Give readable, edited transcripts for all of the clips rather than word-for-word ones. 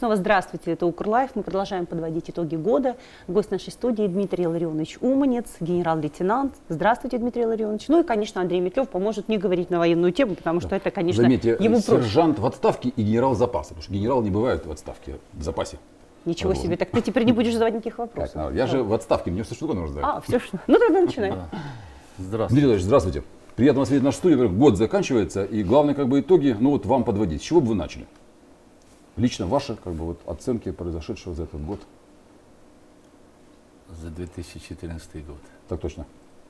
снова здравствуйте, это Укрлайф. Мы продолжаем подводить итоги года. Гость нашей студии Дмитрий Илларионович Уманец, генерал-лейтенант. Здравствуйте, Дмитрий Илларионович. Ну и, конечно, Андрей Метлев поможет не говорить на военную тему, потому что это, конечно, заметьте, ему сержант в отставке и генерал запаса, потому что генерал не бывает в отставке, в запасе. Ничего себе, так ты теперь не будешь задавать никаких вопросов. Я же в отставке, мне все что угодно нужно задать. все что. Ну тогда начинай. Здравствуйте. Дмитрий Ильич, здравствуйте. Приятно вас видеть в нашей студии. Год заканчивается, и главные итоги, вам подводить. С чего бы вы начали? Лично ваши оценки произошедшего за этот год. За 2014 год. Так точно.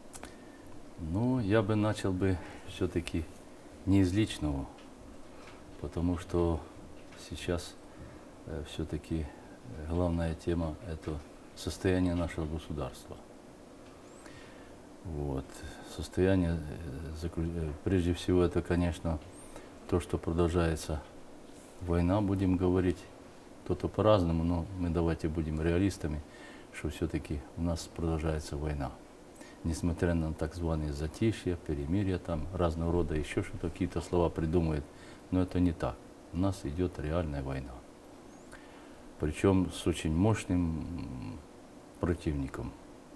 Я бы начал все-таки не из личного, потому что сейчас все-таки главная тема – это состояние нашего государства. Состояние, прежде всего, это, конечно, то, что продолжается война, будем говорить, кто-то по-разному, но мы давайте будем реалистами, что все-таки у нас продолжается война. Несмотря на так званые затишья, перемирия, разного рода, еще что-то, какие-то слова придумывают, но это не так. У нас идет реальная война. Причем с очень мощным противником.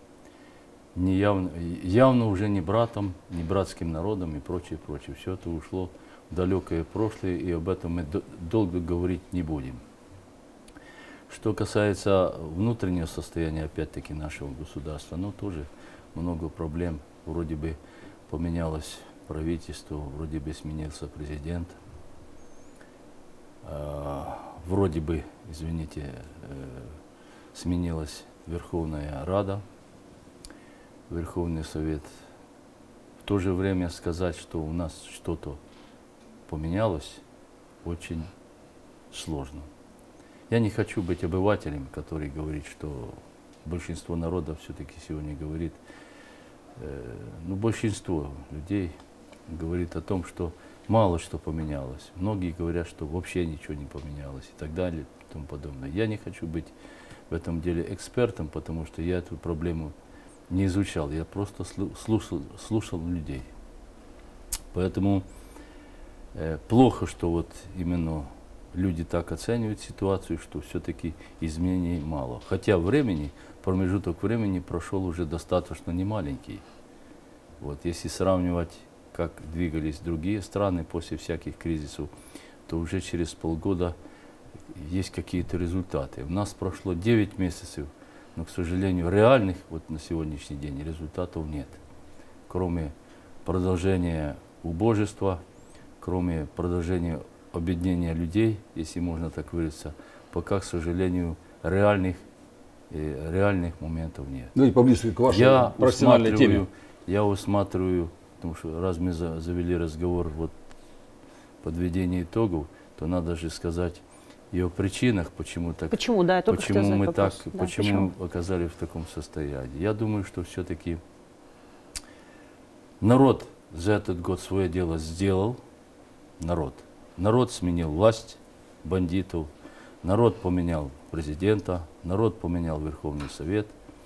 Явно уже не братом, не братским народом и прочее, прочее. Все это ушло в далекое прошлое, и об этом мы долго говорить не будем. Что касается внутреннего состояния, опять-таки, нашего государства, тоже много проблем. Вроде бы поменялось правительство, вроде бы сменился президент, вроде бы, извините, сменилась Верховная Рада, Верховный Совет. В то же время сказать, что у нас что-то поменялось, очень сложно. Я не хочу быть обывателем, который говорит, что большинство народа все-таки сегодня говорит, большинство людей говорит о том, что мало что поменялось. Многие говорят, что вообще ничего не поменялось и так далее и тому подобное. Я не хочу быть в этом деле экспертом, потому что я эту проблему не изучал, я просто слушал людей. Поэтому плохо, что именно люди так оценивают ситуацию, что все-таки изменений мало. Хотя промежуток времени прошел уже достаточно немаленький. Если сравнивать, как двигались другие страны после всяких кризисов, то уже через полгода есть какие-то результаты. У нас прошло 9 месяцев, но, к сожалению, реальных на сегодняшний день результатов нет. Кроме продолжения убожества, кроме продолжения объединения людей, если можно так выразиться, пока, к сожалению, реальных моментов нет. Давайте поближе к вашей профессиональной теме. Я усматриваю, потому что раз мы завели разговор подведения итогов, то надо же сказать и о причинах, почему мы оказались в таком состоянии. Я думаю, что все-таки народ за этот год свое дело сделал. Народ сменил власть бандитов, народ поменял президента, народ поменял Верховный Совет.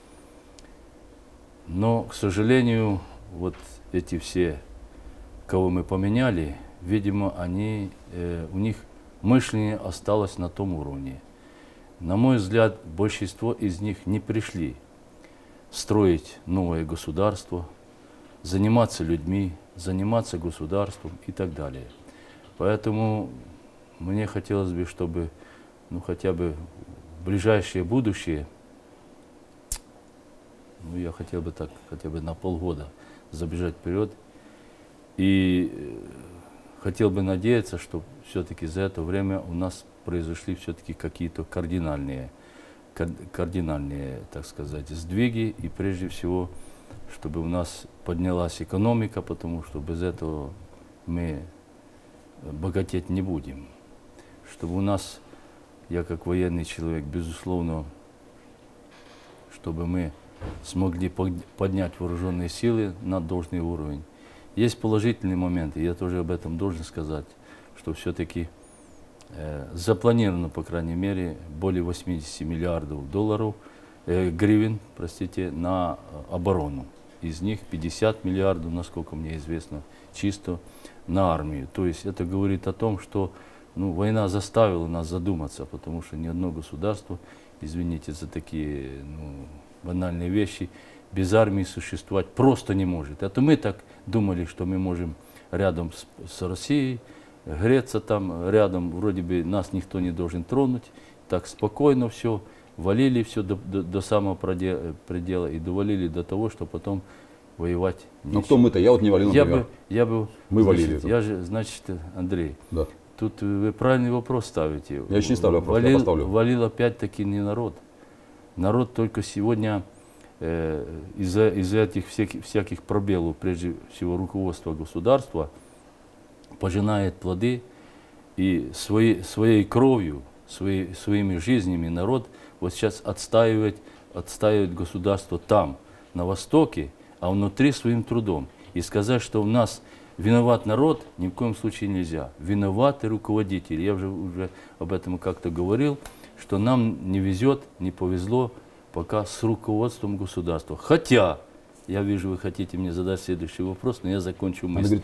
Но, к сожалению, эти все, кого мы поменяли, видимо, у них мышление осталось на том уровне. На мой взгляд, большинство из них не пришли строить новое государство, заниматься людьми, заниматься государством и так далее. Поэтому мне хотелось бы, чтобы хотя бы в ближайшее будущее, я хотел бы так хотя бы на полгода забежать вперед, и хотел бы надеяться, что все-таки за это время у нас произошли все-таки какие-то кардинальные, так сказать, сдвиги, и прежде всего, чтобы у нас поднялась экономика, потому что без этого мы богатеть не будем. Чтобы у нас, я как военный человек, безусловно, чтобы мы смогли поднять вооруженные силы на должный уровень. Есть положительные моменты, я тоже об этом должен сказать, что все-таки запланировано, по крайней мере, более 80 миллиардов гривен, на оборону. Из них 50 миллиардов, насколько мне известно, чисто на армию. То есть это говорит о том, что ну, война заставила нас задуматься, потому что ни одно государство, извините за такие ну, банальные вещи, без армии существовать просто не может. Это мы так думали, что мы можем рядом с Россией, греться там рядом, вроде бы нас никто не должен тронуть, так спокойно все, валили все до самого предела и довалили до того, что потом воевать нечего. Ну кто мы-то? Я вот не валил, например. Мы валили. Я же, значит, Андрей, да. Тут вы правильный вопрос ставите. Я еще не ставлю вопрос, я поставлю. Валил опять-таки не народ. Народ только сегодня из-за этих всяких пробелов, прежде всего руководства государства, пожинает плоды и своей кровью, своими жизнями народ вот сейчас отстаивает государство там, на Востоке, а внутри своим трудом. И сказать, что у нас виноват народ, ни в коем случае нельзя. Виноваты руководители. Я уже об этом как-то говорил, что нам не везет, не повезло пока с руководством государства. Хотя, я вижу, вы хотите мне задать следующий вопрос, но я закончу мысль.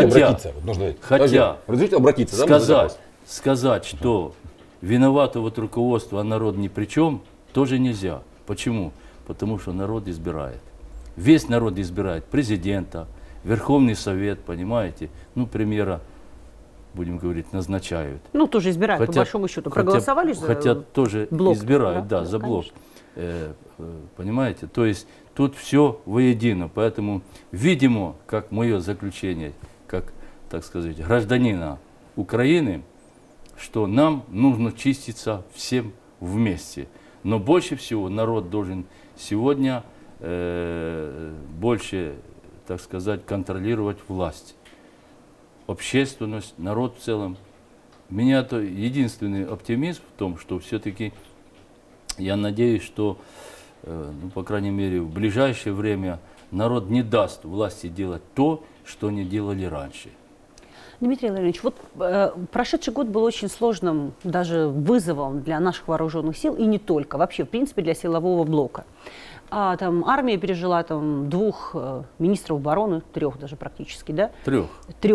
Разрешите обратиться, сказать, что виновато вот руководство, а народ ни при чем, тоже нельзя. Почему? Потому что народ избирает. Весь народ избирает президента, Верховный Совет, понимаете, ну, премьера, будем говорить, назначают. Ну, тоже избирают, по большому счету. Проголосовали за хотя тоже блок, избирают, да, за блок. Понимаете, то есть тут все воедино. Поэтому, видимо, как мое заключение, как, так сказать, гражданина Украины, что нам нужно чиститься всем вместе. Но больше всего народ должен сегодня больше, так сказать, контролировать власть, общественность, народ в целом. У меня это единственный оптимизм в том, что все-таки я надеюсь, что, ну, по крайней мере, в ближайшее время народ не даст власти делать то, что не делали раньше. Дмитрий Владимирович, вот прошедший год был очень сложным даже вызовом для наших вооруженных сил, и не только, вообще, в принципе, для силового блока. Там армия пережила там 2 министров обороны, 3 даже практически, да? 3.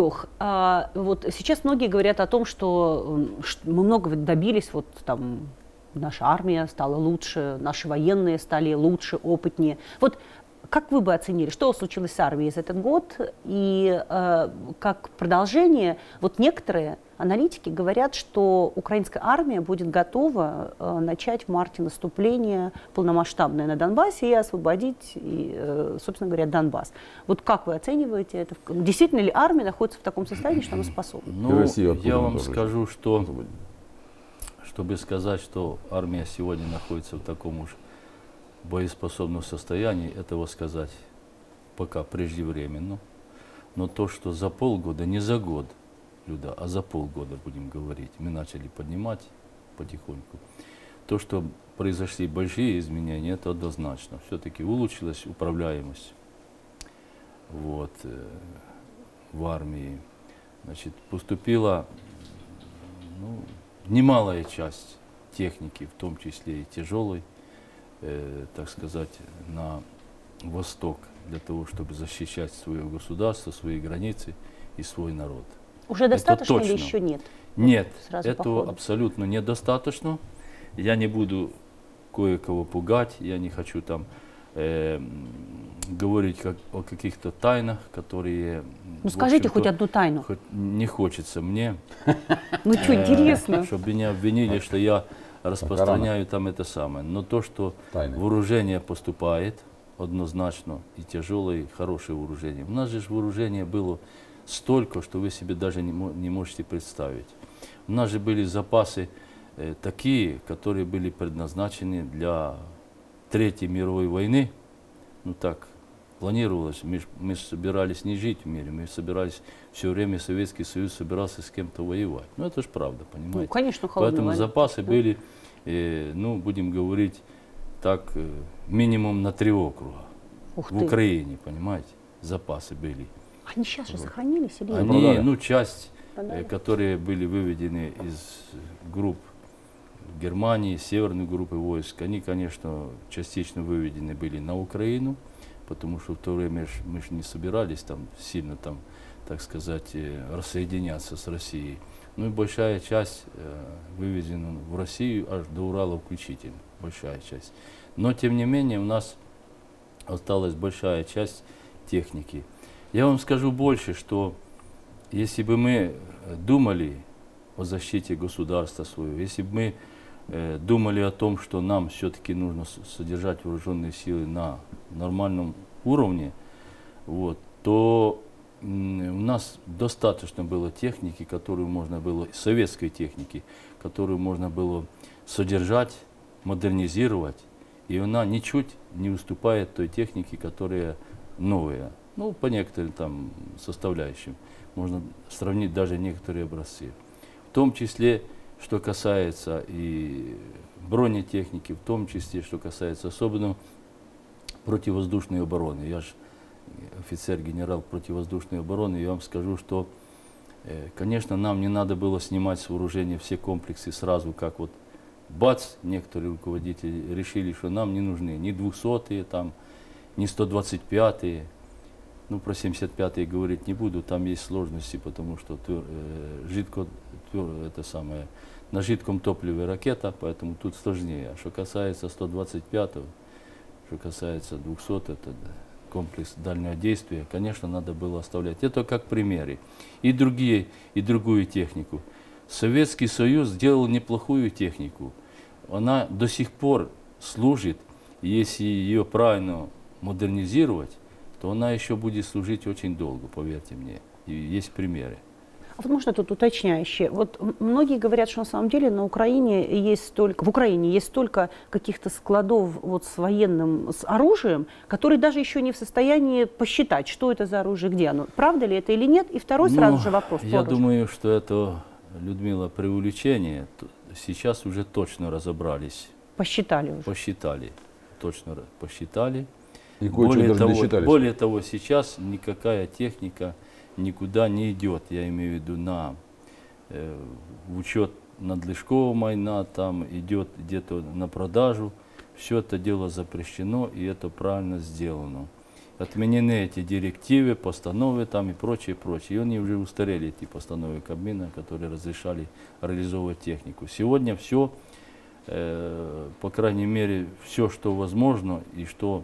Вот сейчас многие говорят о том, что мы много добились, вот там наша армия стала лучше, наши военные стали лучше, опытнее. Вот как вы бы оценили, что случилось с армией за этот год? И как продолжение, вот некоторые аналитики говорят, что украинская армия будет готова начать в марте наступление полномасштабное на Донбассе и освободить, собственно говоря, Донбасс. Вот как вы оцениваете это? Действительно ли армия находится в таком состоянии, что она способна? Ну, я вам скажу, что, чтобы сказать, что армия сегодня находится в таком уж боеспособном состоянии, этого сказать пока преждевременно. Но то, что за полгода, не за год, Люда, а за полгода, будем говорить, мы начали поднимать потихоньку. То, что произошли большие изменения, это однозначно. Все-таки улучшилась управляемость вот, в армии. Значит, поступила немалая часть техники, в том числе и тяжелой, так сказать, на восток, для того, чтобы защищать свое государство, свои границы и свой народ. Уже достаточно или еще нет? Нет, этого абсолютно недостаточно. Я не буду кое-кого пугать, я не хочу там говорить о каких-то тайнах, которые... Ну скажите хоть одну тайну. Не хочется мне. Ну что, интересно. Чтобы меня обвинили, что я распространяю там это самое. Но то, что вооружение поступает, однозначно, и тяжелое, и хорошее вооружение. У нас же вооружение было столько, что вы себе даже не можете представить. У нас же были запасы такие, которые были предназначены для Третьей мировой войны. Ну так планировалось. Мы собирались не жить в мире, мы собирались все время, Советский Союз собирался с кем-то воевать. Ну это же правда, понимаете? Ну, конечно, холодная Поэтому война, запасы были, ну будем говорить так, минимум на 3 округа. В Украине, понимаете, запасы были. Они сейчас же сохранились или нет? Они, ну, часть, которые были выведены из групп Германии, северной группы войск, они, конечно, частично выведены были на Украину, потому что в то время мы же не собирались там сильно там так сказать, рассоединяться с Россией. Ну и большая часть вывезена в Россию, аж до Урала включительно, большая часть. Но тем не менее у нас осталась большая часть техники. Я вам скажу больше, что если бы мы думали о защите государства своего, если бы мы думали о том, что нам все-таки нужно содержать вооруженные силы на нормальном уровне, вот, то у нас достаточно было техники, которую можно было, советской техники, которую можно было содержать, модернизировать, и она ничуть не уступает той технике, которая новая. Ну, по некоторым там составляющим. Можно сравнить даже некоторые образцы. В том числе, что касается и бронетехники, в том числе, что касается особенно противовоздушной обороны. Я же офицер-генерал противовоздушной обороны, я вам скажу, что, конечно, нам не надо было снимать с вооружения все комплексы сразу, как вот бац, некоторые руководители решили, что нам не нужны ни 200-е, там, ни 125-е. Ну, про 75-е говорить не буду, там есть сложности, потому что на жидком топливе ракета, поэтому тут сложнее. А что касается 125-го, что касается 200, это комплекс дальнего действия, конечно, надо было оставлять. Это как примеры. И другую технику. Советский Союз сделал неплохую технику. Она до сих пор служит, если ее правильно модернизировать, то она еще будет служить очень долго, поверьте мне. И есть примеры. А вот можно тут уточняющее? Вот многие говорят, что на самом деле в Украине есть столько каких-то складов вот с военным, с оружием, которые даже еще не в состоянии посчитать, что это за оружие, где оно. Правда ли это или нет? И второй сразу же вопрос. Я думаю, что это, Людмила, преувеличение. Сейчас уже точно разобрались. Посчитали уже. Посчитали. Точно посчитали. И более того, сейчас никакая техника никуда не идет. Я имею в виду в учет надлишкового майна, там идет где-то на продажу. Все это дело запрещено, и это правильно сделано. Отменены эти директивы, постановы там и прочее, прочее. И они уже устарели, эти постановы Кабмина, которые разрешали реализовывать технику. Сегодня все, по крайней мере, все, что возможно и что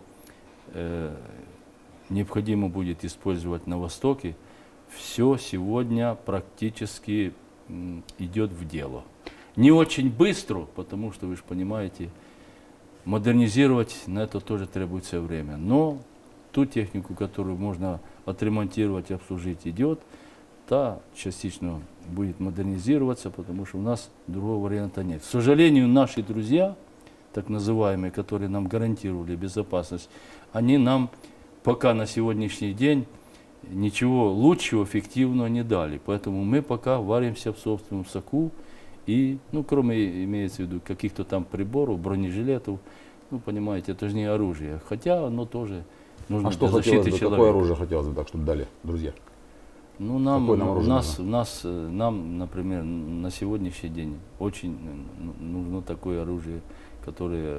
необходимо будет использовать на Востоке, все сегодня практически идет в дело. Не очень быстро, потому что, вы же понимаете, модернизировать на это тоже требуется время. Но ту технику, которую можно отремонтировать и обслужить, идет, та частично будет модернизироваться, потому что у нас другого варианта нет. К сожалению, наши друзья, так называемые, которые нам гарантировали безопасность, они нам пока на сегодняшний день ничего лучшего, эффективного не дали. Поэтому мы пока варимся в собственном соку. И, кроме, имеется в виду, каких-то там приборов, бронежилетов, понимаете, это же не оружие. Хотя оно тоже нужно для защиты человека. Какое оружие хотелось бы так, чтобы дали, друзья? Нам, например, на сегодняшний день очень нужно такое оружие, которое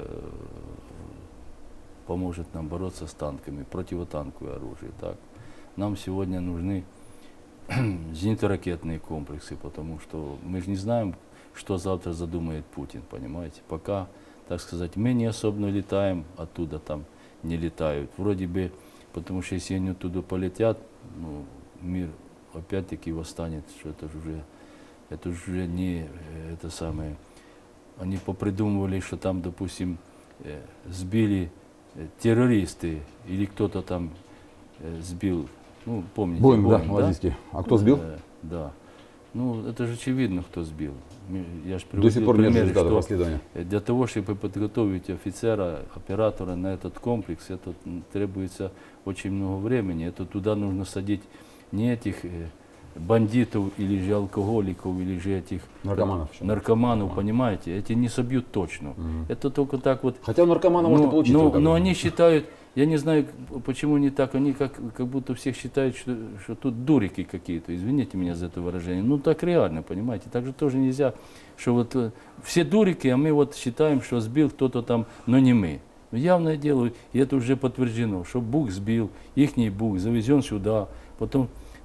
поможет нам бороться с танками, противотанковое оружие. Так. Нам сегодня нужны зенитно-ракетные комплексы, потому что мы же не знаем, что завтра задумает Путин, понимаете. Пока, так сказать, мы не особенно летаем, оттуда там не летают. Вроде бы, потому что если они оттуда полетят, мир опять-таки восстанет, что это уже не это самое. Они попридумывали, что там, допустим, сбили террористы или кто-то там сбил, помните, Боинг, да, лазийский. А кто сбил? Да. Это же очевидно, кто сбил. Я же до сих пор нет примеры, результатов расследования. Для того, чтобы подготовить офицера, оператора на этот комплекс, это требуется очень много времени. Это туда нужно садить не этих бандитов или же алкоголиков, или же этих наркоманов, понимаете, эти не собьют точно. Это только так вот. Хотя у наркомана можно получить. Но они считают, я не знаю, почему они так, они как будто всех считают, что тут дурики какие-то, извините меня за это выражение. Так реально, понимаете, так же тоже нельзя, что вот все дурики, а мы вот считаем, что сбил кто-то там, но не мы. Явное дело, и это уже подтверждено, что Бук сбил, ихний Бук завезен сюда, потом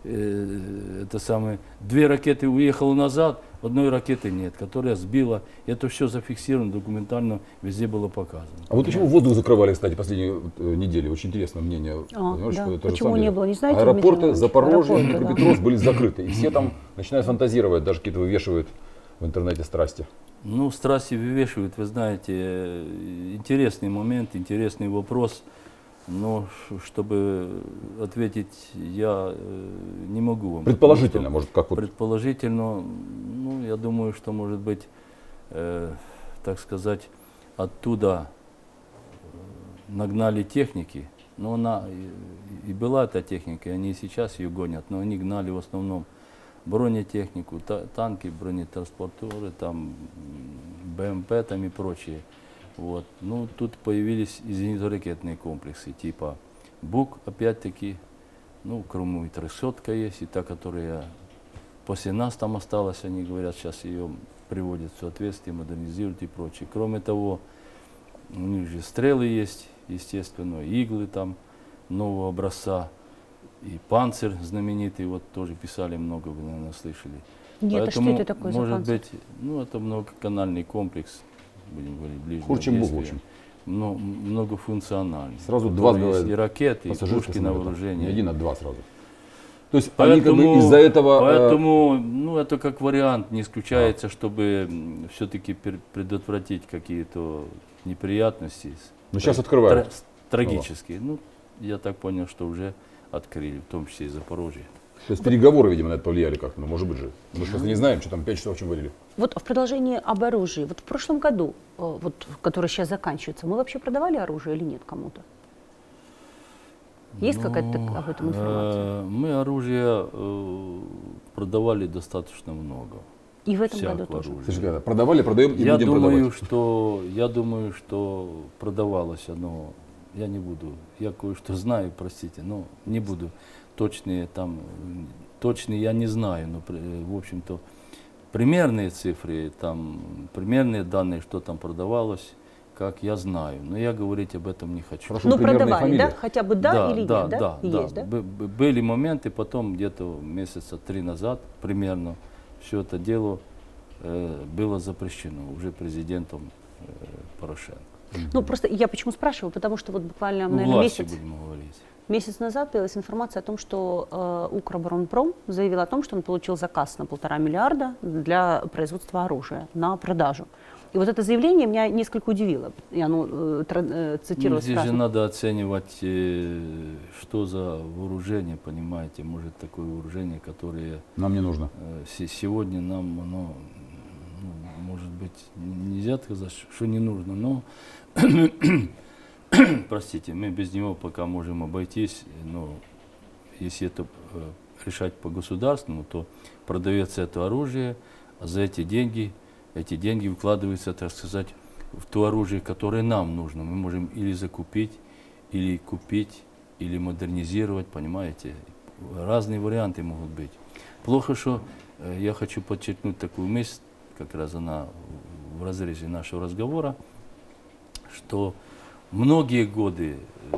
это самое, 2 ракеты уехало назад, 1 ракеты нет, которая сбила. Это все зафиксировано документально, везде было показано. А вот почему воздух закрывали, кстати, последние недели? Очень интересное мнение. Да. Почему не было, не знаете? Аэропорты Запорожье и Аэропорты, Днепропетровск были закрыты. И все там начинают фантазировать, даже какие-то вывешивают в интернете страсти. Ну, страсти вывешивают, вы знаете, интересный момент, интересный вопрос. Но чтобы ответить, я не могу вам. Предположительно, может, как вот. Предположительно, ну, я думаю, что, может быть, так сказать, оттуда нагнали техники. Но она и была эта техника, и они и сейчас ее гонят, но они гнали в основном бронетехнику, танки, бронетранспортеры, там, БМП там и прочее. Вот. Ну, тут появились и зенитно-ракетные комплексы, типа БУК, опять-таки, ну, кроме и 300-ка есть, и та, которая после нас там осталась, они говорят, сейчас ее приводят в соответствие, модернизируют и прочее. Кроме того, у них же стрелы есть, естественно, иглы там нового образца, и панцирь знаменитый, вот тоже писали много, вы, наверное, слышали. Нет, поэтому, а что это такое за может панцирь? быть, ну, это многоканальный комплекс, будем говорить, ближнего Хуже, чем БУК, в действия. общем. Но многофункциональный. Сразу У два которого есть сбивают и ракеты, и пассажирских пушки на самолетов. вооружение. Не один, а 2 сразу. То есть они как бы из-за этого... Поэтому, ну, это как вариант, не исключается, чтобы все-таки предотвратить какие-то неприятности. Но сейчас открывают. Трагические. Ну, я так понял, что уже открыли, в том числе и Запорожье. То есть переговоры, видимо, на это повлияли как-то. Ну, может быть же. Мы же просто не знаем, что там 5 часов, о чем говорили. Вот в продолжении об оружии. Вот в прошлом году, вот, который сейчас заканчивается, мы вообще продавали оружие или нет кому-то? Есть какая-то об этом информация? Мы оружие продавали достаточно много. И в этом году тоже? Слушай, продавали, продаем и будем продавать. Я думаю, что продавалось оно, я не буду, я кое-что знаю, простите, но не буду. Точные я не знаю, но в общем-то примерные цифры, там, примерные данные, что там продавалось, как я знаю, но я говорить об этом не хочу. Хорошо, ну продавали, фамилия. да? Хотя бы да или нет, да? Есть, да? Были моменты, потом где-то месяца 3 назад примерно все это дело было запрещено уже президентом Порошенко. Ну просто я почему спрашиваю, потому что вот буквально, Ну, наверное, власти, будем говорить. Месяц назад появилась информация о том, что Укроборонпром заявил о том, что он получил заказ на 1,5 миллиарда для производства оружия на продажу. И вот это заявление меня несколько удивило. И оно цитировалось. Здесь же надо оценивать, что за вооружение, понимаете. Может, такое вооружение, которое... Нам не нужно. Сегодня нам оно, может быть, нельзя сказать, что не нужно, но... Простите, мы без него пока можем обойтись, но если это решать по-государственному, то продается это оружие, а за эти деньги вкладываются, так сказать, в то оружие, которое нам нужно. Мы можем или закупить, или купить, или модернизировать, понимаете? Разные варианты могут быть. Плохо, что я хочу подчеркнуть такую мысль, как раз она в разрезе нашего разговора, что многие годы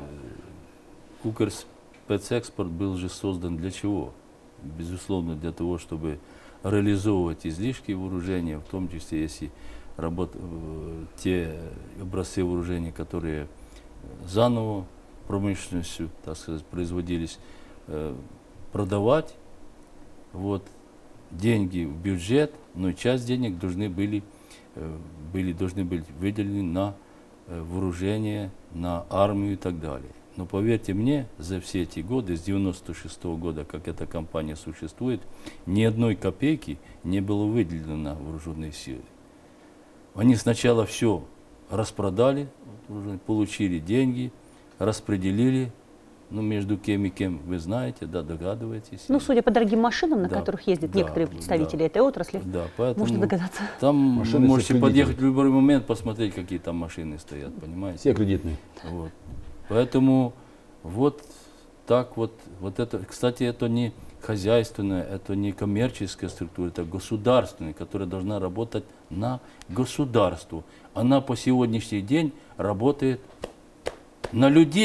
Укрспецэкспорт был же создан для чего? Безусловно, для того, чтобы реализовывать излишки вооружения, в том числе, если те образцы вооружения, которые заново промышленностью, так сказать, производились, продавать, вот, деньги в бюджет, но часть денег должны были быть выделены на вооружение, на армию и так далее. Но поверьте мне, за все эти годы, с 1996 года, как эта компания существует, ни одной копейки не было выделено на вооруженные силы. Они сначала все распродали, получили деньги, распределили, ну, между кем и кем, вы знаете, да, догадываетесь. Ну, судя по дорогим машинам, на которых ездят некоторые представители этой отрасли, можно догадаться. Там машины, вы можете подъехать в любой момент, посмотреть, какие там машины стоят, понимаете? Все кредитные. Вот. Поэтому вот так вот это, кстати, это не хозяйственная, это не коммерческая структура, это государственная, которая должна работать на государство. Она по сегодняшний день работает на людей.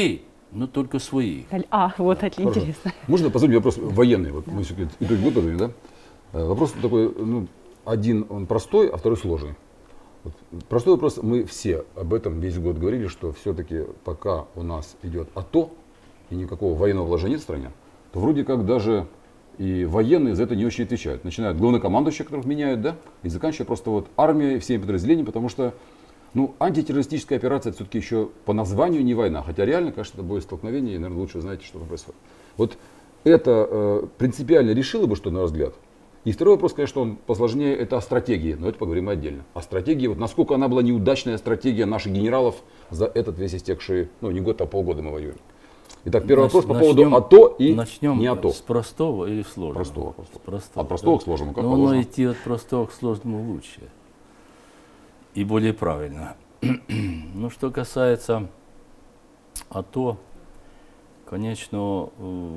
но только своих. Вот это Хорошо. интересно. Можно последний вопрос военный? Вот мы все-таки итоги года подводим, да? Вопрос такой, ну, один он простой, а второй сложный. Вот простой вопрос, мы все об этом весь год говорили, что все-таки пока у нас идет АТО и никакого военного вложения нет в стране, то вроде как даже и военные за это не очень отвечают. Начиная от главнокомандующих, которых меняют, да, и заканчивая просто вот армией, всеми подразделениями, потому что ну, антитеррористическая операция все-таки еще по названию не война, хотя реально, конечно, это боестолкновение, и, наверное, лучше знаете, что там происходит. Вот это принципиально решило бы, что, на ваш взгляд? И второй вопрос, конечно, он посложнее, это о стратегии, но это поговорим отдельно. О стратегии, вот насколько она была неудачная стратегия наших генералов за этот весь истекший, ну не год, а полгода мы воюем. Итак, первый вопрос по поводу АТО и не АТО. С простого или сложного? Простого. Простого. От простого к сложному, как но положено? идти от простого к сложному лучше. И более правильно. Ну, что касается АТО, конечно,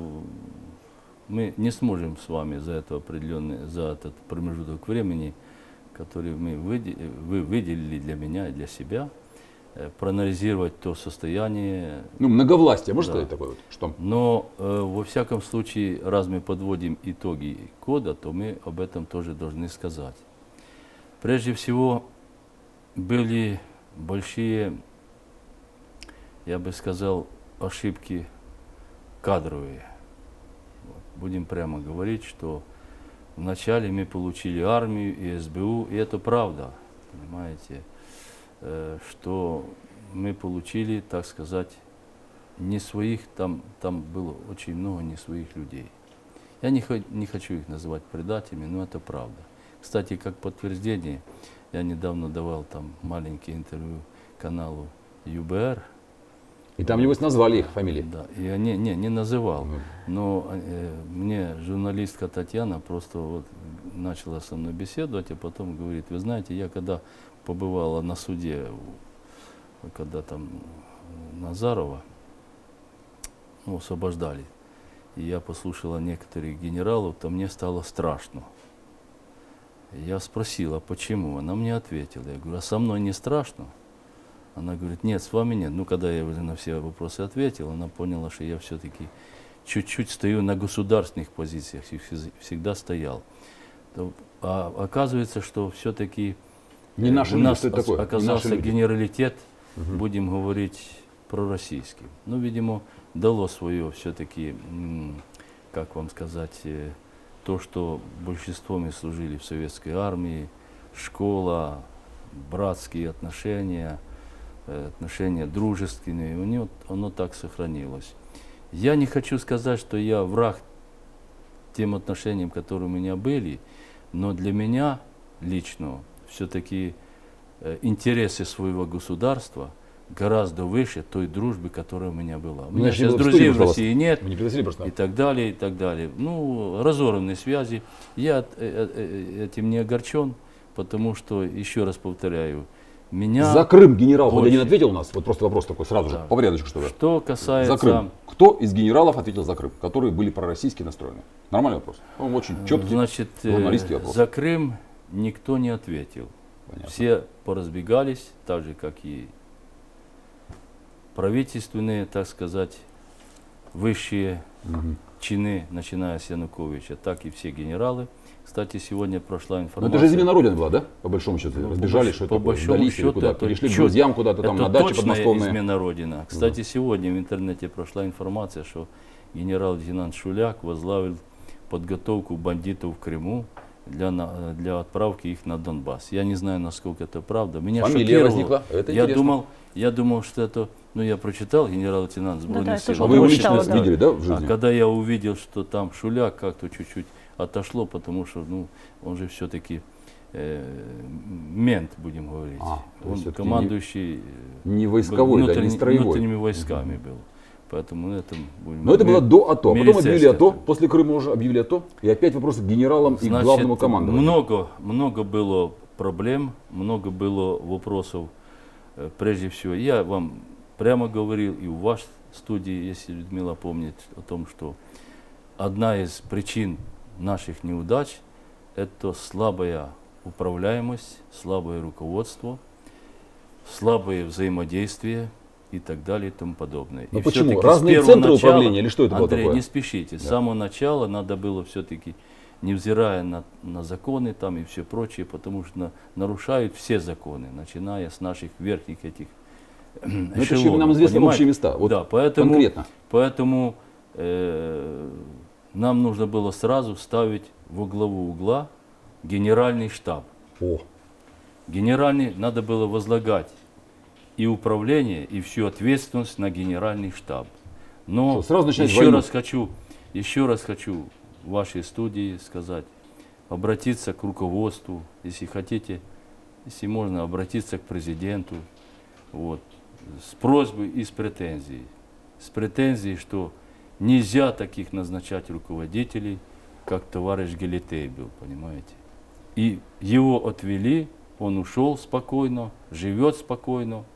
мы не сможем с вами за этот промежуток времени, который вы выделили для меня и для себя, проанализировать то состояние. Ну, многовластие, можно Да. сказать такое вот? Что? Но во всяком случае, раз мы подводим итоги года, то мы об этом тоже должны сказать. Прежде всего, были большие, я бы сказал, ошибки кадровые. Будем прямо говорить, что вначале мы получили армию и СБУ, и это правда, понимаете, что мы получили, так сказать, не своих, там было очень много не своих людей. Я не хочу их называть предателями, но это правда. Кстати, как подтверждение, я недавно давал там маленькое интервью каналу ЮБР. И там его назвали их фамилии. Да, и они не называл. Но мне журналистка Татьяна просто вот начала со мной беседовать, а потом говорит: вы знаете, я когда побывала на суде, когда там Назарова освобождали, и я послушала некоторых генералов, то мне стало страшно. Я спросила, почему? Она мне ответила. Я говорю, а со мной не страшно? Она говорит, нет, с вами нет. Ну, когда я уже на все вопросы ответил, она поняла, что я все-таки чуть-чуть стою на государственных позициях, и всегда стоял. А оказывается, что все-таки Не наши у люди, нас что это такое? Не наши оказался люди. генералитет, будем говорить, пророссийский. Ну, видимо, дало свое все-таки, как вам сказать, то, что большинство мы служили в советской армии, школа, братские отношения, отношения дружественные, у него оно так сохранилось. Я не хочу сказать, что я враг тем отношениям, которые у меня были, но для меня лично все-таки интересы своего государства гораздо выше той дружбы, которая у меня была. У меня Значит, сейчас было в друзей студии, в России нет, Вы не пригласили просто? и так далее, и так далее. Ну, разорванные связи. Я этим не огорчен, потому что, еще раз повторяю, меня... За Крым генерал хоть очень- один ответил у нас? Вот просто вопрос такой сразу же, Да. по порядочку, что ли. Что касается... За Крым. Кто из генералов ответил за Крым, которые были пророссийски настроены? Нормальный вопрос. Он очень четкий. Значит, журналистский вопрос. за Крым никто не ответил. Понятно. Все поразбегались, так же, как и правительственные, так сказать, высшие чины, начиная с Януковича, так и все генералы. Кстати, сегодня прошла Но информация... это же измена Родины была, да? По большому счету. Ну, Разбежали, по что по это большому сдались или счету, куда? это Перешли к чет- друзьям куда-то там это на даче точная подмосковные. измена Родины. Кстати, сегодня в интернете прошла информация, что генерал-лейтенант Шуляк возглавил подготовку бандитов в Крыму для отправки их на Донбасс. Я не знаю, насколько это правда. Меня Фамилия шокировало. возникла. Это интересно. Я думал, что это... Ну, я прочитал генерал-лейтенант сбройных я сил. тоже А вы его прочитала, лично да. видели, да, в А жизни? когда я увидел, что там Шуляк, как-то чуть-чуть отошло, потому что, ну, он же все-таки мент, будем говорить. То Он есть всё-таки командующий Не войсковой, да, не строевой. внутренними войсками был. Поэтому на этом будем Но это было до АТО. Потом объявили милицейское. АТО, после Крыма уже объявили АТО. И опять вопрос к генералам и Значит, главному командованию. много было проблем, много было вопросов. Прежде всего, я вам прямо говорил, и у вас в студии, если Людмила помнит, о том, что одна из причин наших неудач – это слабая управляемость, слабое руководство, слабое взаимодействие и так далее и тому подобное. Но И почему? все-таки Разные с первого центры начала, управления или что это было Андрей, такое? не спешите. С самого начала надо было все-таки, невзирая на законы там и все прочее, потому что нарушают все законы, начиная с наших верхних этих Но это же нам известны понимаете? общие места. Вот Да, поэтому, конкретно. поэтому нам нужно было сразу ставить во главу угла генеральный штаб. О, Генеральный надо было возлагать и управление, и всю ответственность на генеральный штаб. Но что, сразу начинать еще войну? еще раз хочу в вашей студии сказать, обратиться к руководству, если хотите, если можно, обратиться к президенту, вот, с просьбой и с претензией. С претензией, что нельзя таких назначать руководителей, как товарищ Гелетей был, понимаете. И его отвели, он ушел спокойно, живет спокойно,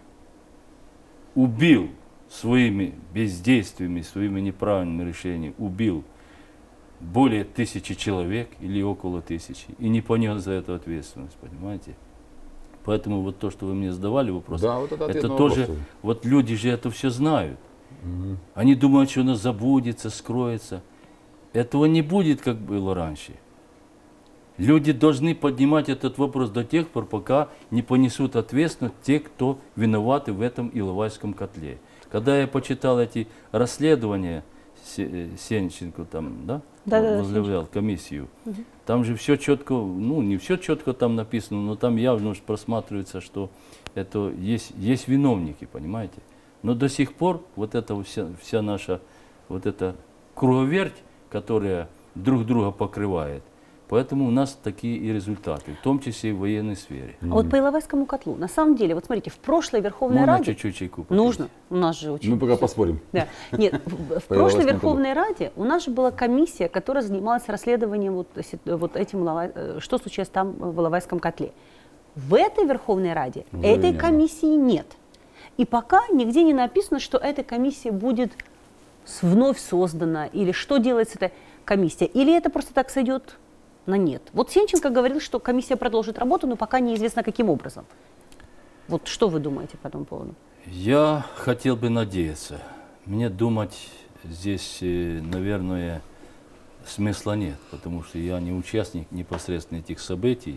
убил своими бездействиями, своими неправильными решениями, убил более 1000 человек или около 1000, и не понес за это ответственность, понимаете. Поэтому вот то, что вы мне задавали вопрос, да, вот это ответ это на тоже, вопрос. вот люди же это все знают. Они думают, что оно забудется, скроется. Этого не будет, как было раньше. Люди должны поднимать этот вопрос до тех пор, пока не понесут ответственность те, кто виноваты в этом Иловайском котле. Когда я почитал эти расследования, Сенченко там, да, возглавлял комиссию, там же все четко, ну не все четко там написано, но там явно просматривается, что это есть виновники, понимаете. Но до сих пор вот эта вся наша вот эта круговерть, которая друг друга покрывает, поэтому у нас такие и результаты, в том числе и в военной сфере. А вот по Иловайскому котлу, на самом деле, вот смотрите, в прошлой Верховной Можно Раде... чуть-чуть чайку попить? Нужно, у нас же очень... Мы пока поспорим. Да. Нет, в По прошлой Иловайскому Верховной Раде у нас же была комиссия, которая занималась расследованием вот этим, что случилось там в Иловайском котле. В этой Верховной Раде этой комиссии нет. И пока нигде не написано, что эта комиссия будет вновь создана, или что делает эта комиссия, или это просто так сойдет на нет. Вот Сенченко говорил, что комиссия продолжит работу, но пока неизвестно каким образом. Вот что вы думаете по этому поводу? Я хотел бы надеяться. Мне думать здесь, наверное, смысла нет, потому что я не участник непосредственно этих событий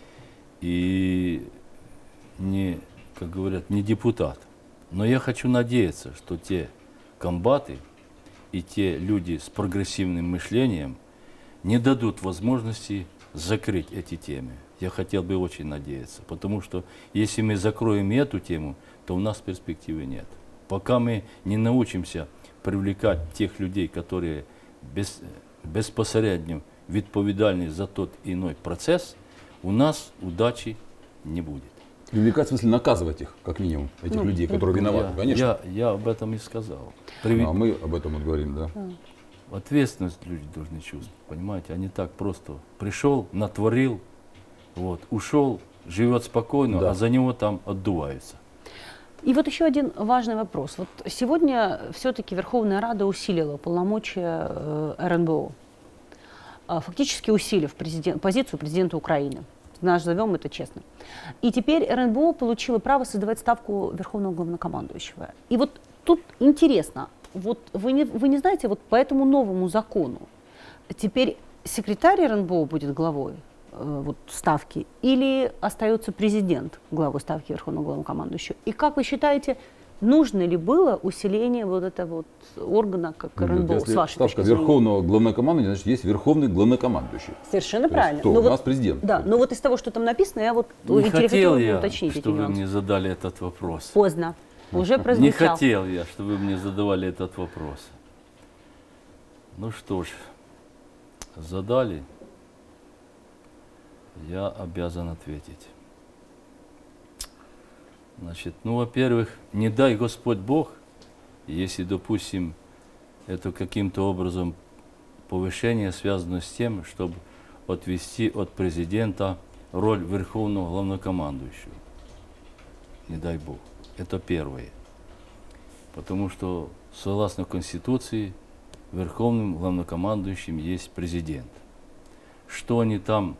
и не, как говорят, не депутат. Но я хочу надеяться, что те комбаты и те люди с прогрессивным мышлением не дадут возможности закрыть эти темы. Я хотел бы очень надеяться, потому что если мы закроем эту тему, то у нас перспективы нет. Пока мы не научимся привлекать тех людей, которые безпосередньо відповідальні за тот иной процесс, у нас удачи не будет. Привлекать, в смысле, наказывать их, как минимум, этих людей, которые виноваты, конечно. Я об этом и сказал. А мы об этом вот говорим, да. Ответственность люди должны чувствовать, понимаете, а не так просто пришел, натворил, вот, ушел, живет спокойно, Да. а за него там отдуваются. И вот еще один важный вопрос. Вот сегодня все-таки Верховная Рада усилила полномочия РНБО, фактически усилив позицию президента Украины. Назовем это честно. И теперь РНБО получила право создавать ставку Верховного Главнокомандующего. И вот тут интересно, вот вы не знаете, вот по этому новому закону теперь секретарь РНБО будет главой вот, ставки или остается президент главой ставки Верховного Главнокомандующего? И как вы считаете, нужно ли было усиление вот этого вот органа, как РНБО, Если с вашей ставка точки зрения? Верховного Главнокомандующего, значит, есть Верховный Главнокомандующий. Совершенно То есть правильно. кто? Но У вот- нас президент. Да, но вот из того, что там написано, я вот Не хотел хотела я, уточнить эти что вы нюансы. мне задали этот вопрос. Поздно. Уже Не прозвучал. хотел я, что вы мне задавали этот вопрос. Ну что ж, задали, я обязан ответить. Значит, ну, во-первых, не дай Господь Бог, если, допустим, это каким-то образом повышение связано с тем, чтобы отвести от президента роль Верховного Главнокомандующего. Не дай Бог. Это первое. Потому что, согласно Конституции, Верховным Главнокомандующим есть президент. Что они там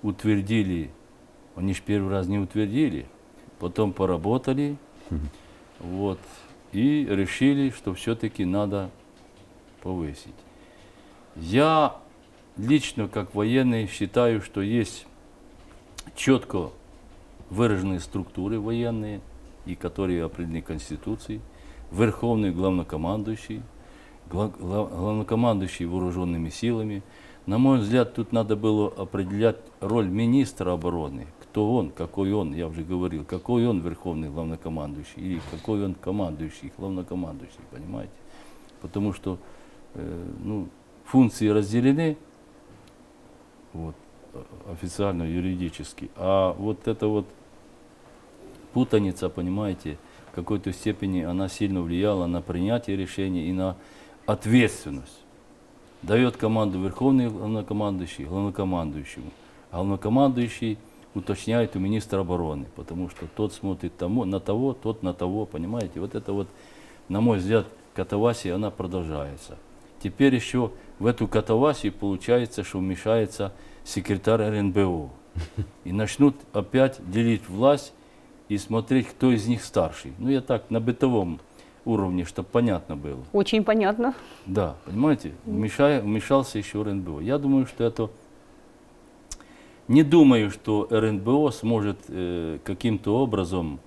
утвердили, они же первый раз не утвердили, потом поработали, Вот. И решили, что все-таки надо повысить. Я лично, как военный, считаю, что есть четко выраженные структуры военные, и которые определены Конституцией, верховный главнокомандующий, главнокомандующий вооруженными силами. На мой взгляд, тут надо было определять роль министра обороны. Кто он, какой он, я уже говорил, какой он верховный главнокомандующий, или какой он командующий, главнокомандующий, понимаете? Потому что функции разделены, вот, официально, юридически, а вот эта вот путаница, понимаете, в какой-то степени она сильно влияла на принятие решений и на ответственность. Дает команду верховный главнокомандующий главнокомандующему, а главнокомандующий уточняет у министра обороны, потому что тот смотрит на того, тот на того, понимаете. Вот это вот, на мой взгляд, катавасия, она продолжается. Теперь еще в эту катавасию получается, что вмешается секретарь РНБО. И начнут опять делить власть и смотреть, кто из них старший. Ну, я так, на бытовом уровне, чтобы понятно было. Очень понятно. Да, понимаете, вмешался еще РНБО. Я думаю, что это... Не думаю, что РНБО сможет каким-то образом,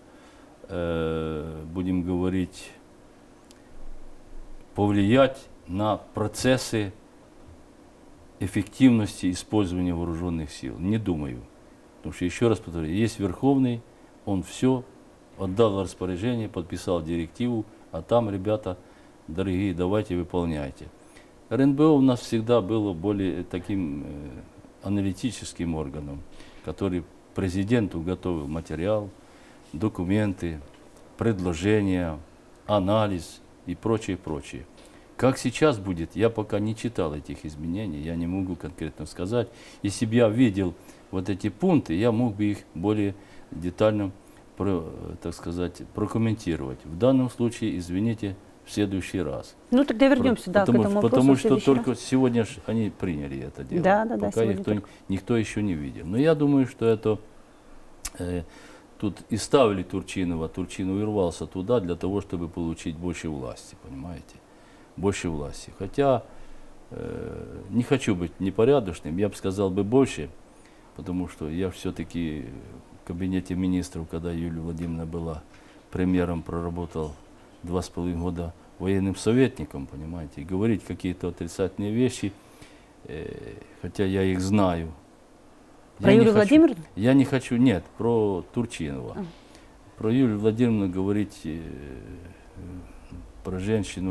будем говорить, повлиять на процессы эффективности использования вооруженных сил. Не думаю. Потому что, еще раз повторяю, есть Верховный, он все отдал распоряжение, подписал директиву, а там, ребята, дорогие, давайте выполняйте. РНБО у нас всегда было более таким аналитическим органом, который президенту готовил материал, документы, предложения, анализ и прочее, прочее. Как сейчас будет, я пока не читал этих изменений, я не могу конкретно сказать. Если бы я видел вот эти пункты, я мог бы их более детально, так сказать, прокомментировать. В данном случае, извините, в следующий раз. Ну, тогда вернемся, да, к этому вопросу. Потому что только сегодня они приняли это дело. Да, да, пока никто еще не видел. Но я думаю, что это... Тут и ставили Турчинова, Турчинов рвался туда для того, чтобы получить больше власти, понимаете? Больше власти. Хотя не хочу быть непорядочным, я бы сказал бы больше, потому что я все-таки в кабинете министров, когда Юлия Владимировна была премьером, проработал 2,5 года военным советником, понимаете, и говорить какие-то отрицательные вещи, хотя я их знаю. Про Юлию Владимировну? Я не хочу, нет, про Турчинова. Про Юлию Владимировну говорить, про женщину,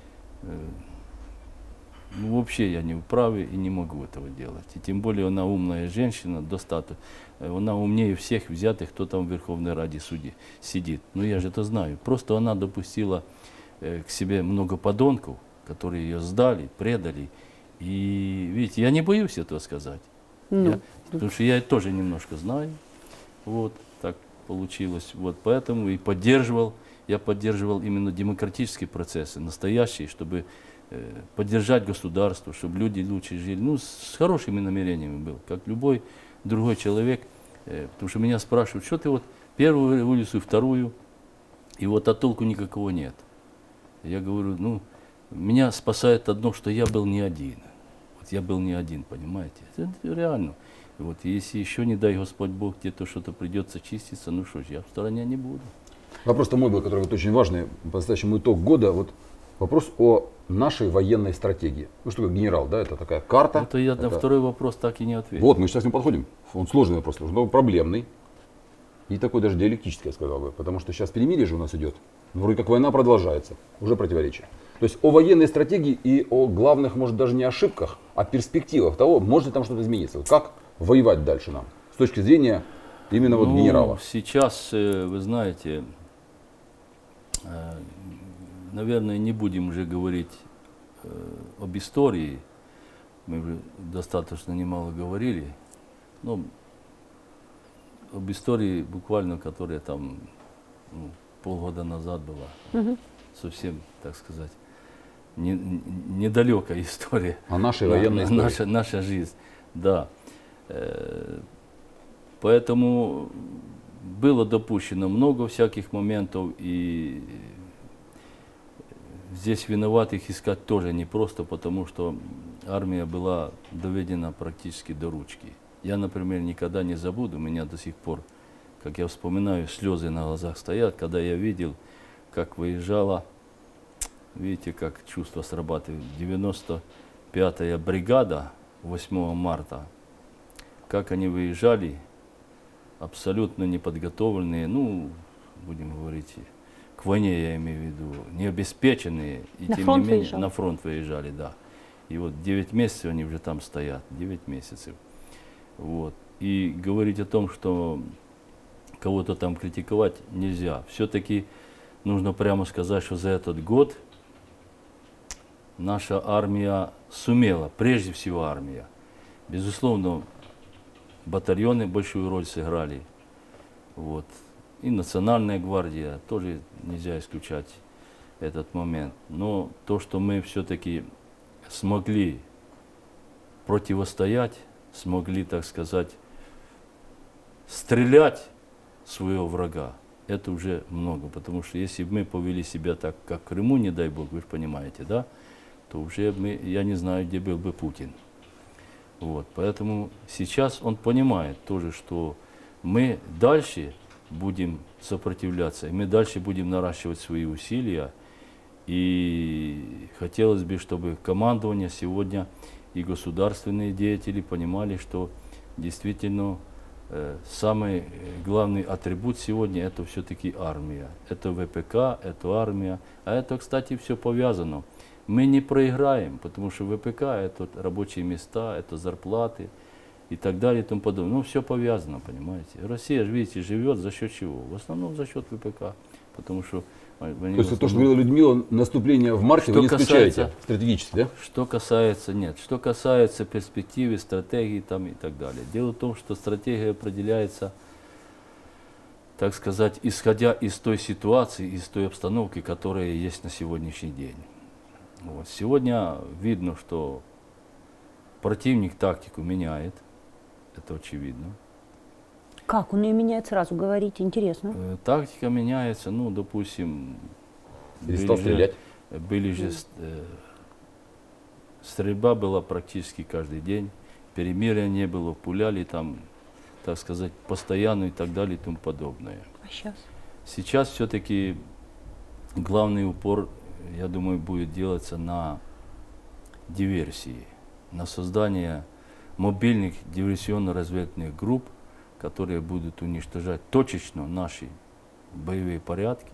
ну, вообще я не вправе и не могу этого делать. И тем более она умная женщина, достаточно. Она умнее всех взятых, кто там в Верховной Раде сидит. Ну я же это знаю. Просто она допустила к себе много подонков, которые ее сдали, предали. И видите, я не боюсь этого сказать. Потому что я это тоже немножко знаю. Вот так получилось. Вот поэтому и я поддерживал именно демократические процессы, настоящие, чтобы поддержать государство, чтобы люди лучше жили. Ну, с хорошими намерениями был, как любой другой человек. Потому что меня спрашивают, что ты вот первую революцию, вторую, и вот от толку никакого нет. Я говорю, ну, меня спасает одно, что я был не один. Вот я был не один, понимаете? Это реально. И вот если еще, не дай Господь Бог, где-то что-то придется чиститься, ну что ж, я в стороне не буду. Вопрос-то мой был, который вот очень важный, по-настоящему итог года, вот вопрос о нашей военной стратегии. Ну что такое генерал, да, это такая карта. Это я на второй вопрос так и не ответил. Вот, мы сейчас к нему подходим. Он сложный вопрос, но проблемный. И такой даже диалектический, я сказал бы. Потому что сейчас перемирие же у нас идет. Вроде как война продолжается, уже противоречие. То есть о военной стратегии и о главных, может, даже не ошибках, а перспективах того, может ли там что-то измениться. Вот как воевать дальше нам с точки зрения именно вот генерала? Сейчас, вы знаете, наверное, не будем уже говорить об истории. Мы уже достаточно немало говорили. Но об истории буквально, которая там полгода назад была. Совсем, так сказать, недалекая история. А нашей военной истории. Наша жизнь, да. Поэтому было допущено много всяких моментов, и здесь виноватых искать тоже непросто, потому что армия была доведена практически до ручки. Я, например, никогда не забуду, у меня до сих пор, как я вспоминаю, слезы на глазах стоят, когда я видел, как выезжала, видите, как чувство срабатывает, 95-я бригада 8 марта, как они выезжали, абсолютно неподготовленные, ну, будем говорить, к войне я имею в виду, необеспеченные, и на тем фронт не менее выезжал. на фронт выезжали, да. И вот 9 месяцев они уже там стоят, 9 месяцев. Вот. И говорить о том, что кого-то там критиковать нельзя. Все-таки нужно прямо сказать, что за этот год наша армия сумела, прежде всего армия, безусловно, батальоны большую роль сыграли. Вот. И Национальная гвардия, тоже нельзя исключать этот момент. Но то, что мы все-таки смогли противостоять, смогли, так сказать, стрелять своего врага, это уже много. Потому что если бы мы повели себя так, как в Крыму, не дай бог, вы же понимаете, да, то уже я не знаю, где был бы Путин. Вот. Поэтому сейчас он понимает тоже, что мы дальше будем сопротивляться, и мы дальше будем наращивать свои усилия. И хотелось бы, чтобы командование сегодня и государственные деятели понимали, что действительно самый главный атрибут сегодня это все-таки армия. Это ВПК, это армия. А это, кстати, все повязано. Мы не проиграем, потому что ВПК это рабочие места, это зарплаты и так далее и тому подобное. Ну, все повязано, понимаете. Россия, видите, живет за счет чего? В основном за счет ВПК. Потому что то есть то, что говорила Людмила, наступление в марте вы не исключаете стратегически, да? Что касается, нет, что касается перспективы, стратегии там и так далее. Дело в том, что стратегия определяется, так сказать, исходя из той ситуации, из той обстановки, которая есть на сегодняшний день. Вот. Сегодня видно, что противник тактику меняет, это очевидно. Как? Он ее меняет сразу, говорите, интересно. Тактика меняется, ну, допустим, Перестал стрелять. Стрельба была практически каждый день, перемирия не было, пуляли там, так сказать, постоянно и так далее и тому подобное. А сейчас? Сейчас все-таки главный упор, я думаю, будет делаться на диверсии, на создание мобильных диверсионно-разведывательных групп, которые будут уничтожать точечно наши боевые порядки,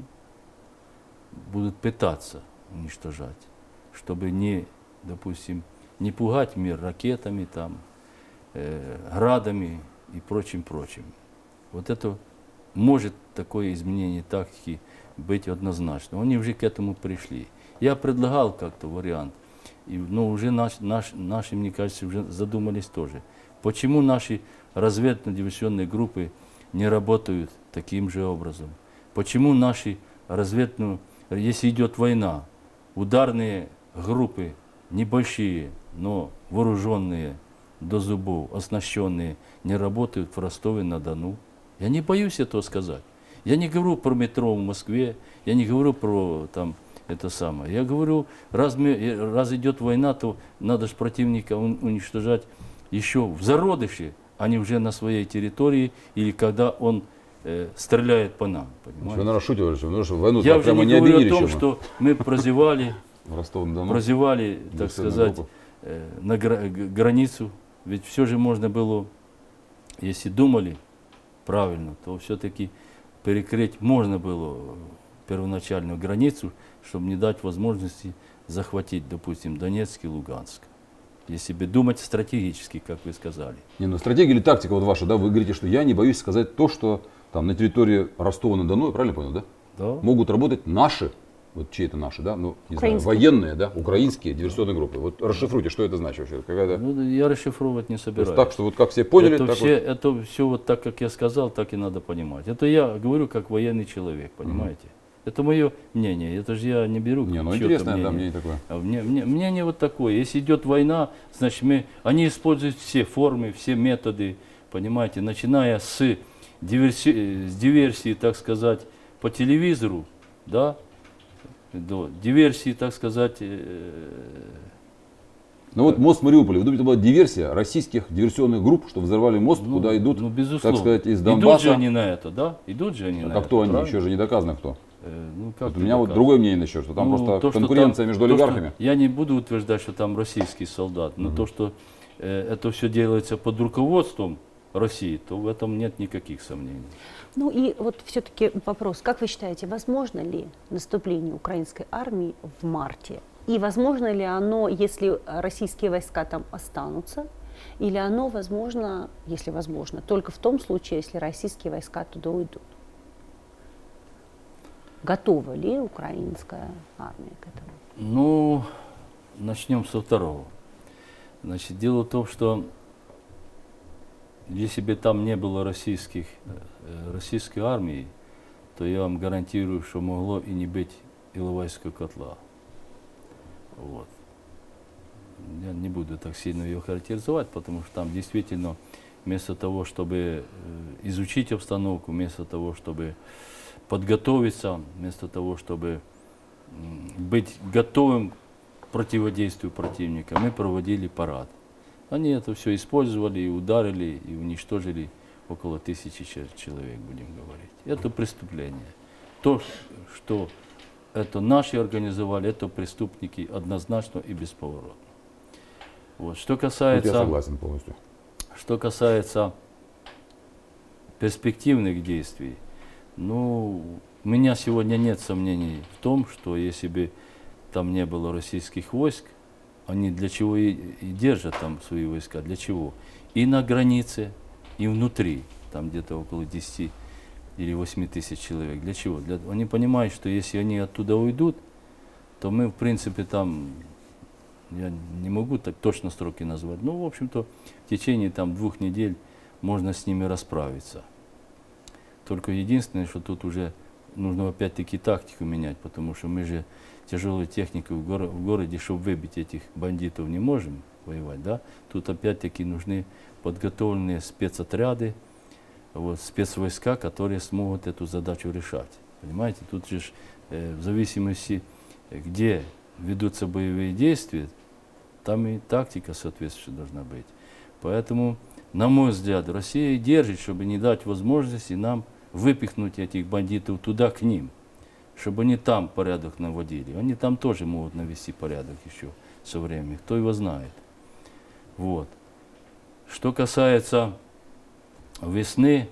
будут пытаться уничтожать, чтобы не, допустим, не пугать мир ракетами, там, градами и прочим. Вот это может такое изменение тактики быть однозначно. Они уже к этому пришли. Я предлагал как-то вариант, но уже наши, мне кажется, уже задумались тоже. Почему наши разведывательно-диверсионные группы не работают таким же образом? Почему наши разведывательные, если идет война, ударные группы небольшие, но вооруженные до зубов, оснащенные, не работают в Ростове-на-Дону? Я не боюсь этого сказать. Я не говорю про метро в Москве, я не говорю про там это самое. Я говорю, раз идет война, то надо же противника уничтожать еще в зародыше, а не уже на своей территории, или когда он стреляет по нам. Вы, наверное, шутите, потому что войну я уже прямо не не говорю объявили о том, еще что мы прозевали, Ростов-на-Дону, так сказать, на границу. Ведь все же можно было, если думали правильно, то все-таки перекрыть можно было первоначальную границу, чтобы не дать возможности захватить, допустим, Донецк и Луганск. Если бы думать стратегически, как вы сказали. Не, ну стратегия или тактика вот ваша, да, вы говорите, что я не боюсь сказать то, что там на территории Ростова-на-Дону, я правильно понял, да? Да. Могут работать наши, вот чьи это наши, да, ну, не знаю, Украинские. военные, да, украинские диверсионные группы. Вот расшифруйте, что это значит вообще? Какая-то... Ну, я расшифровывать не То собираюсь. есть так, что вот как все поняли, это, так все, вот. это все вот так, как я сказал, так и надо понимать. Это я говорю как военный человек, понимаете? Это мое мнение, это же я не беру Не, ну чьё-то интересное, да, мнение такое. А мнение вот такое. Если идет война, значит они используют все формы, все методы, понимаете, начиная с с диверсии, так сказать, по телевизору, да, до диверсии, так сказать, Ну вот мост в Мариуполе, вы думаете, это была диверсия российских диверсионных групп, что взорвали мост, куда идут, безусловно. так сказать, из Идут Донбасса? же они на это, да? Идут же они на это. А кто они? правильно? Еще же не доказано кто. Ну, как Вот у меня вот другое мнение насчет, что там просто то, что конкуренция там- между то, что- олигархами. Я не буду утверждать, что там российский солдат, но то, что это все делается под руководством России, то в этом нет никаких сомнений. Ну и вот все-таки вопрос, как вы считаете, возможно ли наступление украинской армии в марте? И возможно ли оно, если российские войска там останутся, или оно возможно, если возможно, только в том случае, если российские войска туда уйдут? Готова ли украинская армия к этому? Ну, начнем со второго. Значит, дело в том, что если бы там не было российской армии, то я вам гарантирую, что могло и не быть Иловайского котла. Вот. Я не буду так сильно ее характеризовать, потому что там действительно вместо того, чтобы изучить обстановку, вместо того, чтобы подготовиться, вместо того, чтобы быть готовым к противодействию противника, мы проводили парад. Они это все использовали, и ударили, и уничтожили около 1000 человек, будем говорить. Это преступление. То, что это наши организовали, это преступники однозначно и бесповоротно. Вот. Тут я согласен полностью. Что касается перспективных действий, ну, у меня сегодня нет сомнений в том, что если бы там не было российских войск, они для чего и держат там свои войска, для чего? И на границе, и внутри, там где-то около 10 или 8 тысяч человек. Для чего? Они понимают, что если они оттуда уйдут, то мы, в принципе, там, я не могу так точно сроки назвать, но, в общем-то, в течение там 2 недель можно с ними расправиться. Только единственное, что тут уже нужно опять-таки тактику менять, потому что мы же тяжелой техникой в городе, чтобы выбить этих бандитов, не можем воевать, да? Тут опять-таки нужны подготовленные спецотряды, вот, спецвойска, которые смогут эту задачу решать. Понимаете, тут же в зависимости, где ведутся боевые действия, там и тактика соответствующая должна быть. Поэтому, на мой взгляд, Россия держит, чтобы не дать возможности нам выпихнуть этих бандитов туда, к ним, чтобы они там порядок наводили. Они там тоже могут навести порядок еще со временем, кто его знает. Вот. Что касается весны,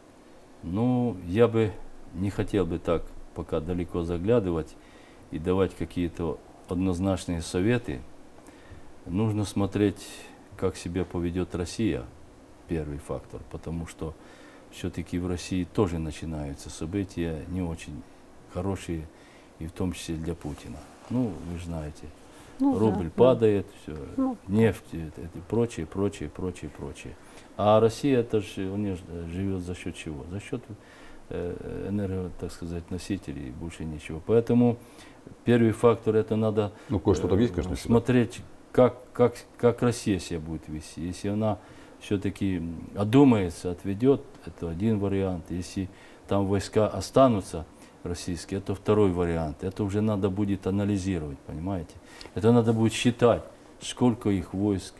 ну, я бы не хотел бы так пока далеко заглядывать и давать какие-то однозначные советы. Нужно смотреть, как себя поведет Россия, первый фактор, потому что все-таки в России тоже начинаются события не очень хорошие, и в том числе для Путина. Ну, вы же знаете, рубль падает, все, нефть и прочее, прочее, прочее, прочее. А Россия, это же, он живет за счет чего? За счет так сказать, носителей, больше ничего. Поэтому первый фактор, это надо кое-что там есть, конечно, смотреть, как Россия себя будет вести. Если она все-таки одумается, отведет, это один вариант. Если там войска останутся российские, это второй вариант. Это уже надо будет анализировать, понимаете? Это надо будет считать, сколько их войск,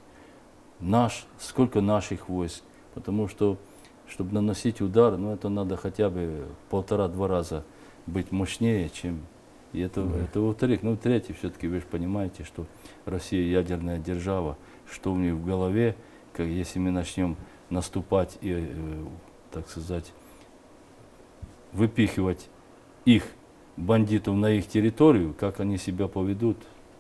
сколько наших войск. Потому что, чтобы наносить удар, ну, это надо хотя бы 1,5-2 раза быть мощнее, чем... И это во-вторых. Ну, в-третьих, все-таки вы же понимаете, что Россия ядерная держава, что у них в голове, если мы начнем наступать и, так сказать, выпихивать их, бандитов, на их территорию, как они себя поведут.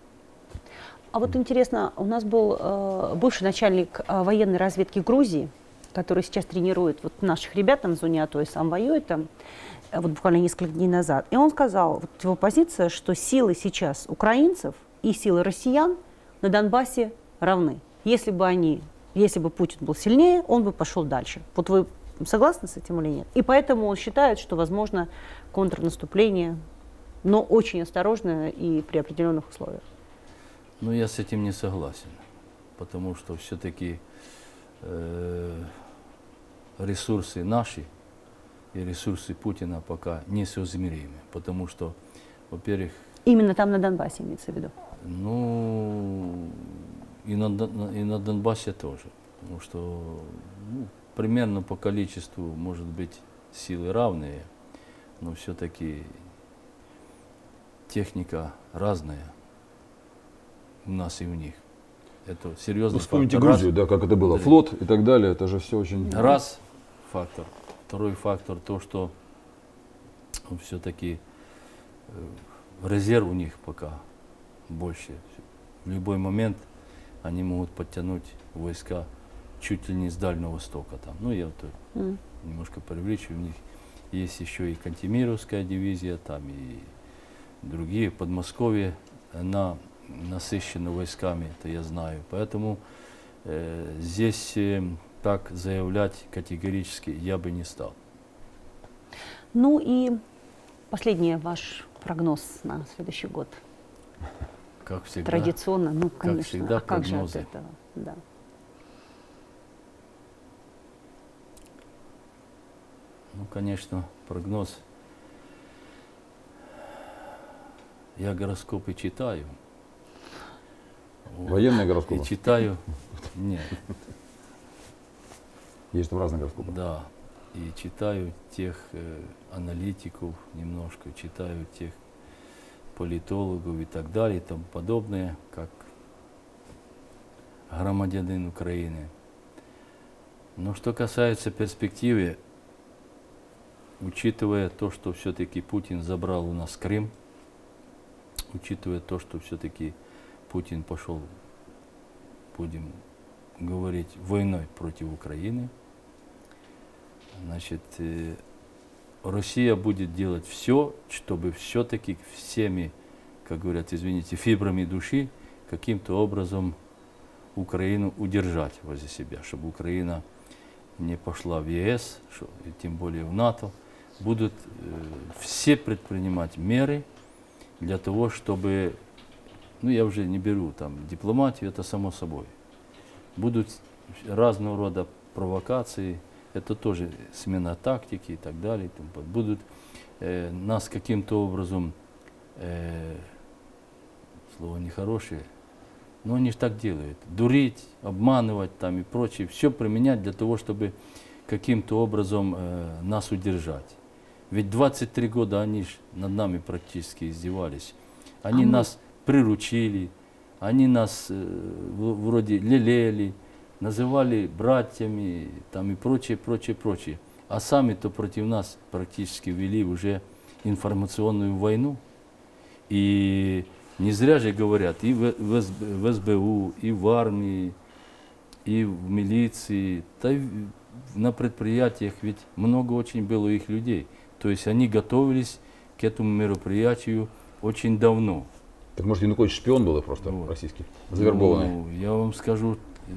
А вот интересно, у нас был бывший начальник военной разведки Грузии, который сейчас тренирует вот наших ребят там в зоне АТО и сам воюет там, вот буквально несколько дней назад. И он сказал, вот его позиция, что силы сейчас украинцев и силы россиян на Донбассе равны. Если бы Путин был сильнее, он бы пошел дальше. Вот вы согласны с этим или нет? И поэтому он считает, что возможно контрнаступление, но очень осторожное и при определенных условиях. Ну, я с этим не согласен, потому что все-таки ресурсы наши и ресурсы Путина пока несоизмеримы. Потому что, во-первых, Именно там, на Донбассе, имеется в виду? ну, и на Донбассе тоже. Потому что примерно по количеству, может быть, силы равные, но все-таки техника разная у нас и у них. Это серьезный Вспомните фактор. Грузию, да, как это было, Да. флот и так далее, это же все очень... Раз фактор. Второй фактор то, что все-таки резерв у них пока больше. В любой момент они могут подтянуть войска чуть ли не с Дальнего Востока. Там. Ну, я вот немножко преувеличиваю, у них есть еще и Кантемировская дивизия, там и другие, Подмосковье насыщены войсками, это я знаю. Поэтому здесь так заявлять категорически я бы не стал. Ну и последний ваш прогноз на следующий год. Как всегда. Традиционно, ну, конечно. всегда, а как же от прогнозы. этого? Да. Ну, конечно, прогноз. Я гороскопы читаю. Военные гороскопы? И читаю. Нет. Есть там разные гороскопы. Да. И читаю тех аналитиков немножко, читаю тех политологов и так далее и тому подобное, как громадянин Украины. Но что касается перспективы, учитывая то, что все-таки Путин забрал у нас Крым, учитывая то, что все-таки Путин пошел, будем говорить, войной против Украины, значит, Россия будет делать все, чтобы все-таки всеми, как говорят, извините, фибрами души каким-то образом Украину удержать возле себя, чтобы Украина не пошла в ЕС, и тем более в НАТО. Будут все предпринимать меры для того, чтобы, ну я уже не беру там дипломатию, это само собой. Будут разного рода провокации, это тоже смена тактики и так далее. Будут нас каким-то образом, слово нехорошее, но они же так делают, дурить, обманывать там и прочее, все применять для того, чтобы каким-то образом нас удержать. Ведь 23 года они ж над нами практически издевались. Они нас приручили, они нас вроде лелеяли, называли братьями там, и прочее, прочее, прочее. А сами-то против нас практически вели уже информационную войну. И не зря же говорят и в СБУ, и в армии, и в милиции, да и на предприятиях, ведь много очень было их людей. То есть они готовились к этому мероприятию очень давно. Так может Янукович шпион был просто российский, завербованный? Ну, я вам скажу,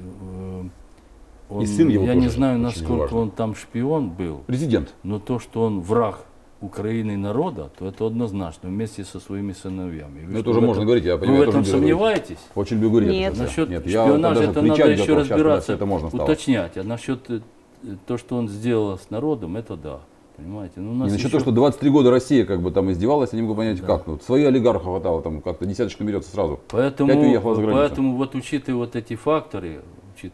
И сын его я тоже не знаю, очень насколько важный. он там шпион был, Президент. но то, что он враг Украины и народа, то это однозначно, вместе со своими сыновьями. Ну это уже можно говорить, я Вы понимаю. в этом тоже люблю говорить. сомневаетесь? Очень люблю говорить. Нет. это. Насчет Нет, шпионажа даже это надо кричать еще готов сейчас, разбираться, это можно стало. уточнять. А насчет то, что он сделал с народом, это да. Понимаете? Ну, у нас И насчет еще- того, что 23 года Россия как бы там издевалась, я не могу понять, как. Ну, свои олигархов хватало, там как-то десяточка берется сразу. Поэтому, Пять уехало за границу. поэтому вот учитывая вот эти факторы,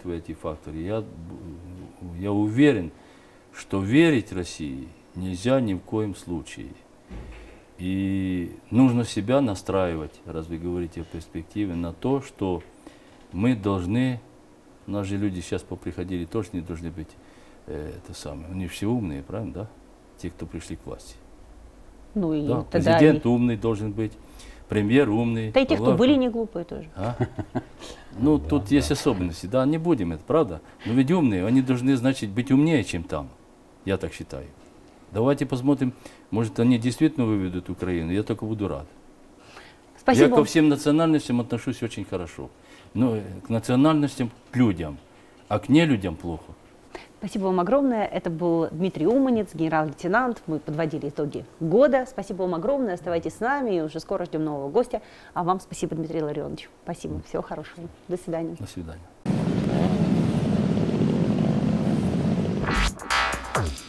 я уверен, что верить России нельзя ни в коем случае. И нужно себя настраивать, раз вы говорите о перспективе, на то, что мы должны, у нас же люди сейчас поприходили, тоже не должны быть это самое, они все умные, правильно, да? Те, кто пришли к власти. Ну и Да, тогда президент умный должен быть, премьер умный. Да и те, кто главный. были не глупые тоже. А? Ну, тут есть особенности, да, не будем, это правда. Но ведь умные, они должны, значит, быть умнее, чем там. Я так считаю. Давайте посмотрим, может, они действительно выведут Украину, я только буду рад. Спасибо. Я ко всем национальностям отношусь очень хорошо. Но к национальностям, к людям, а к нелюдям плохо. Спасибо вам огромное. Это был Дмитрий Уманец, генерал-лейтенант. Мы подводили итоги года. Спасибо вам огромное. Оставайтесь с нами. И уже скоро ждем нового гостя. А вам спасибо, Дмитрий Ларионович. Спасибо. Всего хорошего. До свидания. До свидания.